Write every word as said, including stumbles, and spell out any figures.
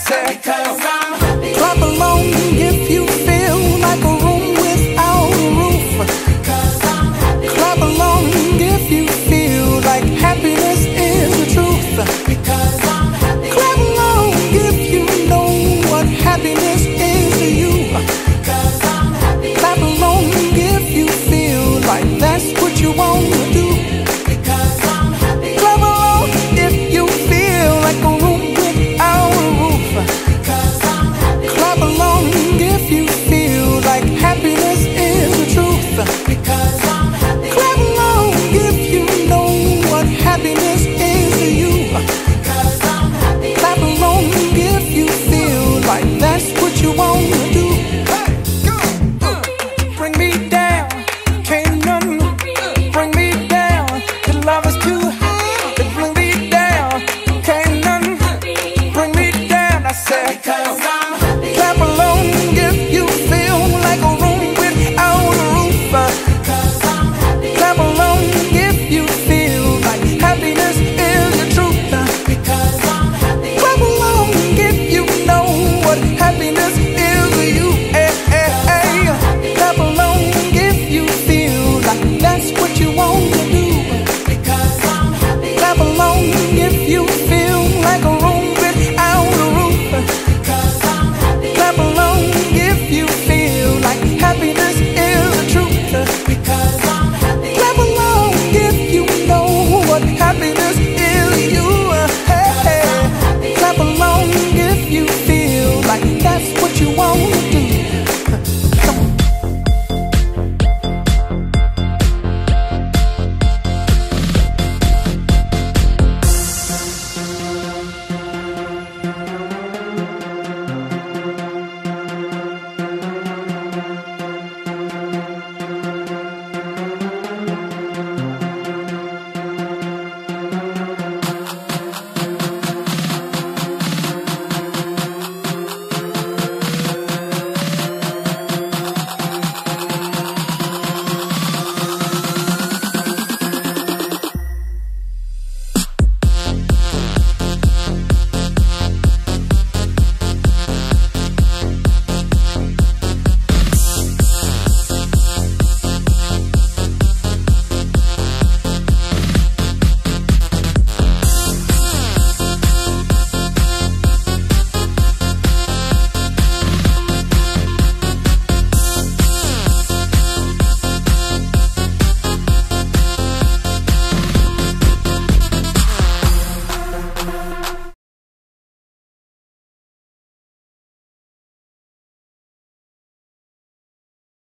said, because I'm happy. Clap along if you feel like a room without a roof. Because I'm happy. Clap along if you feel like happiness is the truth. Because I'm happy. Clap along if you know what happiness is to you. Because I'm happy. Clap along if you feel like that's what you want to do. Because I'm happy. Clap along if you feel like a room without a roof. Because I'm happy. Clap along if you feel like happiness is the truth. Because I'm happy. Clap along if you know what happiness is to you. Because I'm happy. Clap along if you feel like that's what you want to do. Hey, go, uh, bring me down, can't none bring me down. The love is too high, to bring me down, can't none bring me down. I said, because I'm happy. Clap along